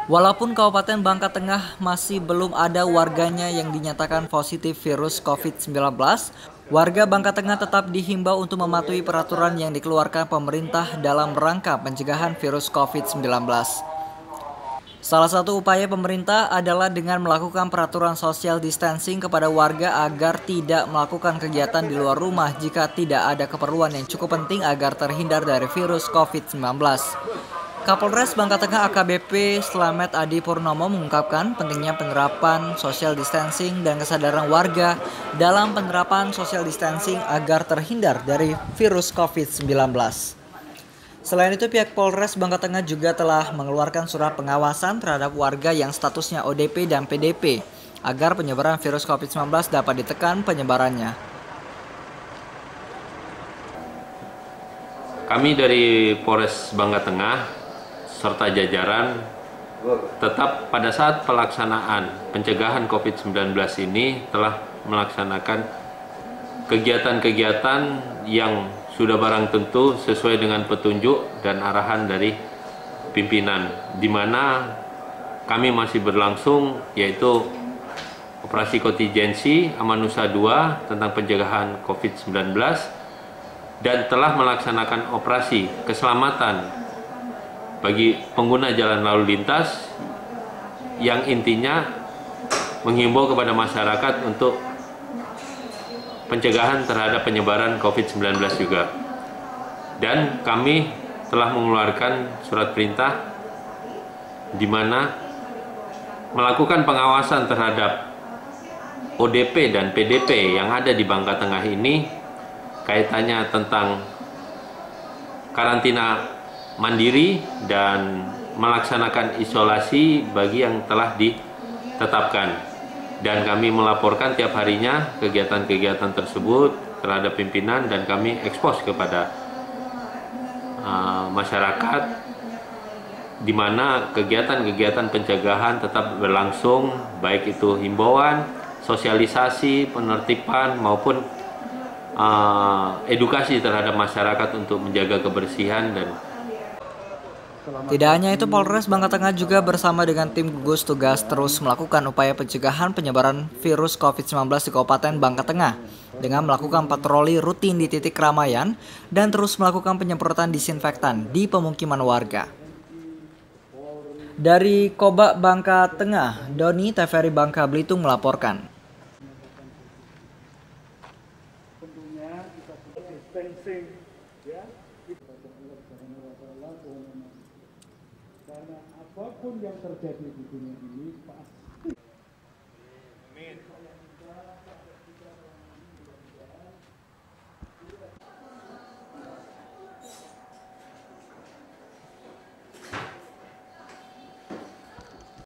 Walaupun Kabupaten Bangka Tengah masih belum ada warganya yang dinyatakan positif virus COVID-19, warga Bangka Tengah tetap dihimbau untuk mematuhi peraturan yang dikeluarkan pemerintah dalam rangka pencegahan virus COVID-19. Salah satu upaya pemerintah adalah dengan melakukan peraturan social distancing kepada warga agar tidak melakukan kegiatan di luar rumah jika tidak ada keperluan yang cukup penting agar terhindar dari virus COVID-19. Kapolres Bangka Tengah AKBP Slamet Adi Purnomo mengungkapkan pentingnya penerapan social distancing dan kesadaran warga dalam penerapan social distancing agar terhindar dari virus COVID-19. Selain itu, pihak Polres Bangka Tengah juga telah mengeluarkan surat pengawasan terhadap warga yang statusnya ODP dan PDP agar penyebaran virus COVID-19 dapat ditekan penyebarannya. Kami dari Polres Bangka Tengah serta jajaran tetap pada saat pelaksanaan pencegahan COVID-19 ini telah melaksanakan kegiatan-kegiatan yang sudah barang tentu sesuai dengan petunjuk dan arahan dari pimpinan, di mana kami masih berlangsung yaitu operasi kontingensi Amanusa 2 tentang pencegahan COVID-19 dan telah melaksanakan operasi keselamatan bagi pengguna jalan lalu lintas yang intinya menghimbau kepada masyarakat untuk pencegahan terhadap penyebaran COVID-19 juga. Dan kami telah mengeluarkan surat perintah di mana melakukan pengawasan terhadap ODP dan PDP yang ada di Bangka Tengah ini kaitannya tentang karantina mandiri dan melaksanakan isolasi bagi yang telah ditetapkan, dan kami melaporkan tiap harinya kegiatan-kegiatan tersebut terhadap pimpinan dan kami ekspos kepada masyarakat, di mana kegiatan-kegiatan pencegahan tetap berlangsung, baik itu himbauan, sosialisasi, penertiban maupun edukasi terhadap masyarakat untuk menjaga kebersihan. Dan Tidak hanya itu, Polres Bangka Tengah juga bersama dengan tim gugus tugas terus melakukan upaya pencegahan penyebaran virus COVID-19 di Kabupaten Bangka Tengah dengan melakukan patroli rutin di titik keramaian dan terus melakukan penyemprotan disinfektan di pemukiman warga. Dari Kobak Bangka Tengah, Doni TVRI Bangka Belitung melaporkan. Tentunya kita distancing, ya. Karena apapun yang terjadi di dunia ini